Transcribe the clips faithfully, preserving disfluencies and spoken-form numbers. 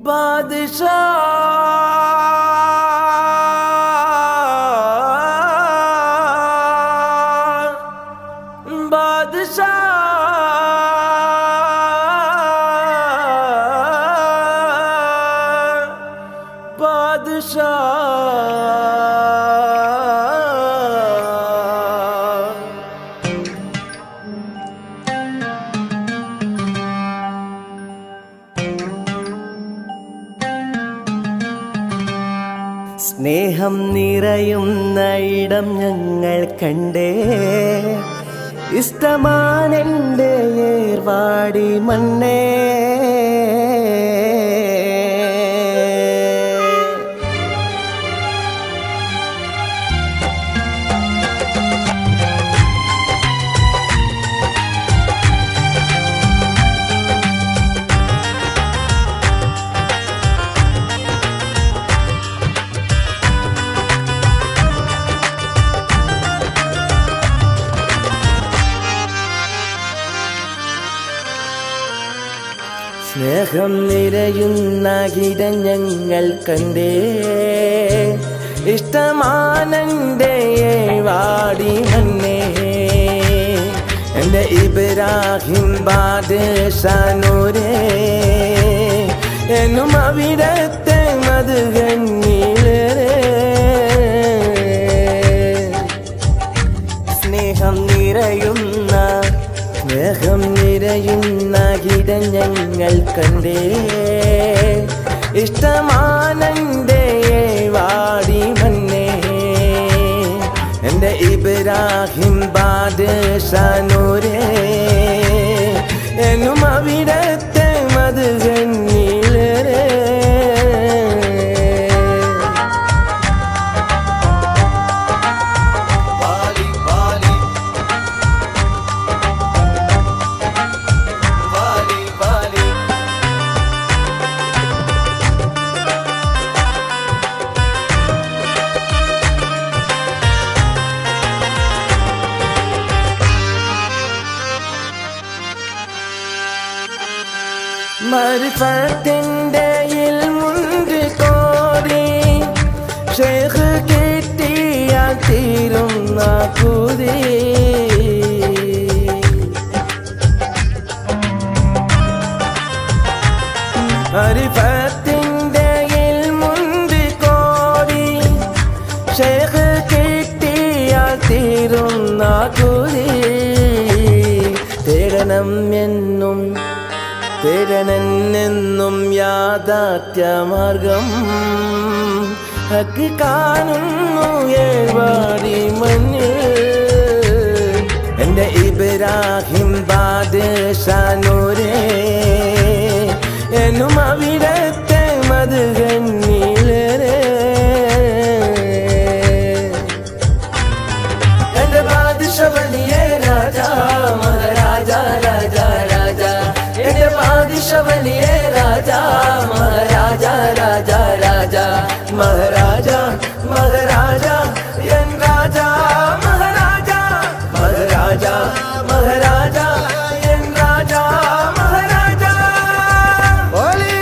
बादशाह बादशाह സ്നേഹം നിറയുന്ന ഇടം ഞങ്ങൾ കണ്ടേ ഇഷ്ടമാണെൻ്റെ ഏർവാടി മണ്ണേ സ്നേഹം നിറയുന്ന ഇടം ഞങ്ങൾ കണ്ടേ ഇഷ്ടമാണെൻ്റെ വാടി മണ്ണേ എൻ്റെ ഇബ്രാഹിം ബാദശാനൂരേ എന്നും അവിടത്തെ മധുകണ്ണീളേ സ്നേഹം നിറയുന്ന സ്നേഹം നിറയുന്ന ഇടം ഞങ്ങൾ കണ്ടേ ഇഷ്ടമാണെൻ്റെ വാടി മണ്ണേ എൻ്റെ ഇബ്രാഹിം ബാദശാനൂരേ എന്നും അവിടത്തെ മധുകണ്ണീളേ മരിഫത്തിൻ്റെ ഇൽമുണ്ട് കോരി ശൈഖ് കിട്ടിയാൽ തീരുന്ന കുതി മരിഫത്തിൻ്റെ ഇൽമുണ്ട് കോരി ശൈഖ് കിട്ടിയാൽ തീരുന്ന കുതി തേടണം എന്നും തേടനെന്നും യാഥാർത്ഥ്യമാർഗം ഹക്ക് കാണുന്നു ഏർവാടി മണ്ണിൽ എൻ്റെ ഇബ്രാഹിം ബാദശാനൂരേ എന്നും അവിടത്തെ മധുകണ്ണീളേ എൻ്റെ ബാദശാ വലിയ രാജാ മഹാരാജാ രാജാ രാജാ എൻ്റെ ബാദശാ വലിയ രാജാ മഹാരാജാ രാജാ രാജാ മഹാരാജാ മഹാരാജാ എൻ രാജാ മഹാരാജാ മഹാരാജാ മഹാരാജാ എൻ രാജാ മഹാരാജാ ഓലി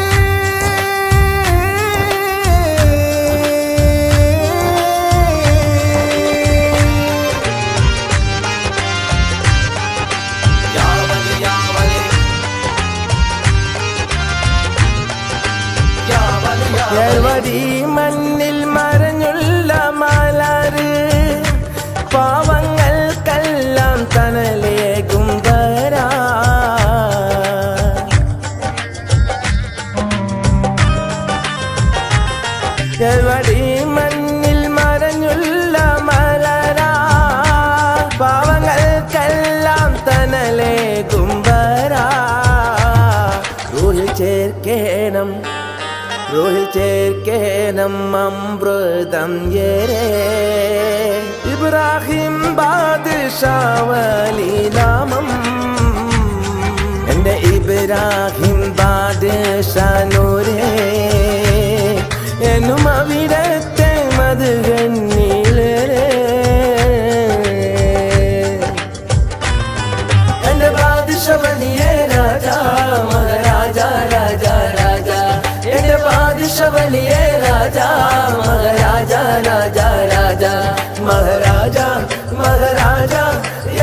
ഏർവാടി മണ്ണിൽ മറഞ്ഞുള്ള മലര് പാവങ്ങൾക്കെല്ലാം തണലേകും വരാ ഏർവാടി മണ്ണിൽ മറഞ്ഞുള്ള മലരാ പാവങ്ങൾക്കെല്ലാം തണലേകും വരാ റൂഹിൽ ചേർക്കേണം റൂഹിൽ ചേർക്കേണം അമൃതം ഏരേ ഇബ്രാഹിം ബാദശാ വലി നാമം എൻ്റെ ഇബ്രാഹിം ബാദശാനൂരേ എന്നും അവിടത്തെ മധുകണ്ണീളേ എൻ്റെ ബാദശാ വലിയ രാജാ മഹാരാജാ രാജാ രാജാ രാജാ മഹാരാജ രാജാ രാജാ മഹാരാജ മഹാരാജ